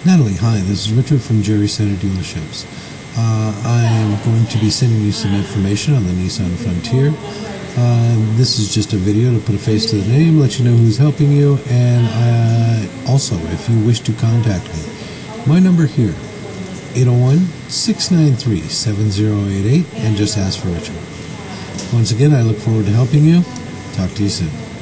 Natalie, hi, this is Richard from Jerry Center Dealerships. I am going to be sending you some information on the Nissan Frontier. This is just a video to put a face to the name, let you know who's helping you, and also, if you wish to contact me, my number here, 801-693-7088, and just ask for Richard. Once again, I look forward to helping you. Talk to you soon.